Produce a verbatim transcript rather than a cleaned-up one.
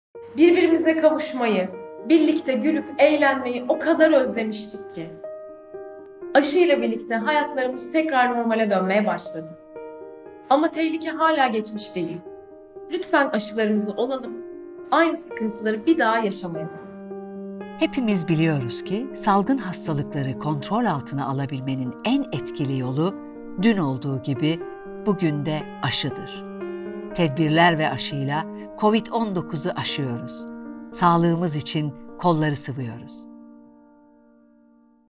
Birbirimize kavuşmayı, birlikte gülüp eğlenmeyi o kadar özlemiştik ki. Aşıyla birlikte hayatlarımız tekrar normale dönmeye başladı. Ama tehlike hala geçmiş değil. Lütfen aşılarımızı olalım, aynı sıkıntıları bir daha yaşamayalım. Hepimiz biliyoruz ki salgın hastalıkları kontrol altına alabilmenin en etkili yolu dün olduğu gibi bugün de aşıdır. Tedbirler ve aşıyla kovid on dokuzu aşıyoruz. Sağlığımız için kolları sıvıyoruz.